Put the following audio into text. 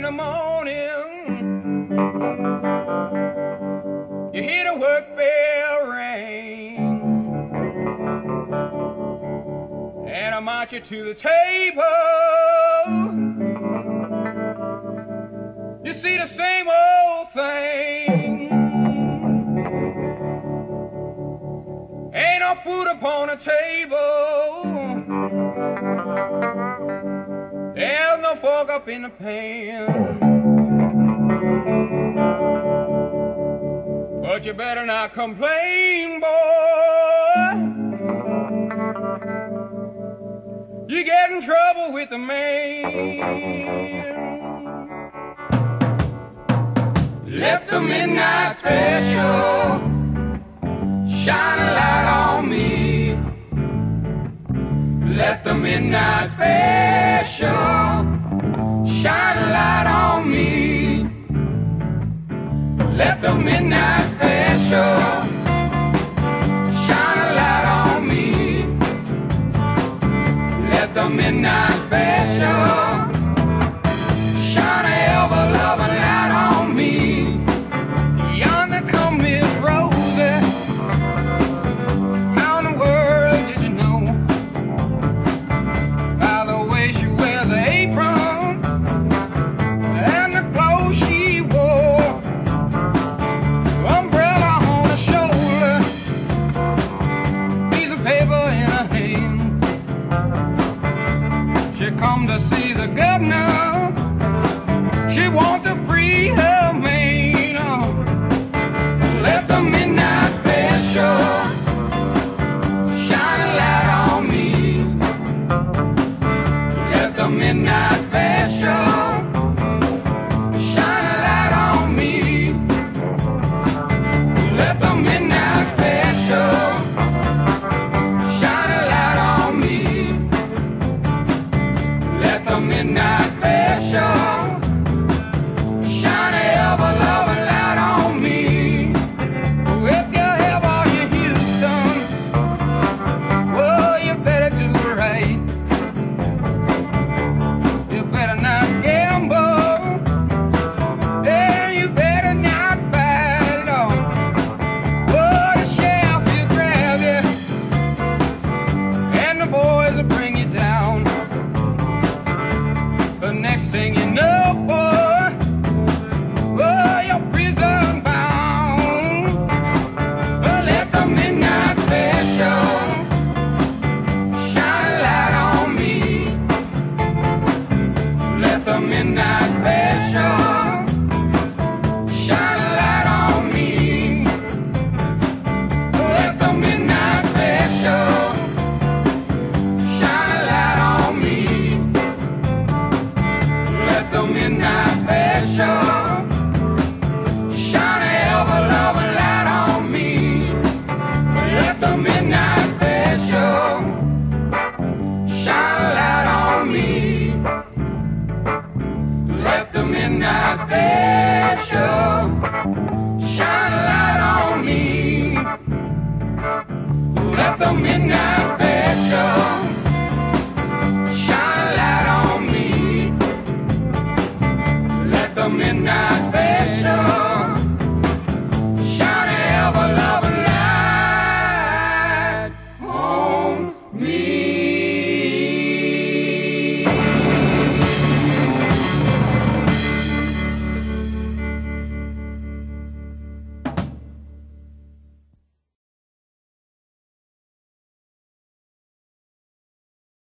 in the morning, you hear the work bell ring, and I march you to the table. You see the same old thing. Ain't no food upon the table. There's no fork up in the pan. But you better not complain, boy. You get in trouble with the man. Let the midnight special shine a light on me. Let the midnight special shine a light on me. Let the midnight special shine a light on me. Let the midnight special shine a ever-loving light on me. Yonder come Miss Rosie. How in the world did you know? By the way she wears her apron and the clothes she wore. Umbrella on her shoulder, piece of paper in her hand. She come to see the governor. She want to free her man. Let the midnight special shine a light on me. Let the midnight special shine a light on me. Let the midnight special shine a light on me. Let the midnight special shine a ever-loving light on me. If you have all your Houston, well, you better do it right. You better not gamble, and you better not fight on. Oh, the sheriff will grab you, and the boys will bring you down. The next thing you know, boy, oh, you're prison bound. Oh, let the midnight special shine a light on me. Let the midnight special shine a light on me. Let the midnight special shine a light on me. Let the midnight special shine a ever-loving light on me. Let the midnight special shine a light on me. Let the midnight special shine a light on me. Let the midnight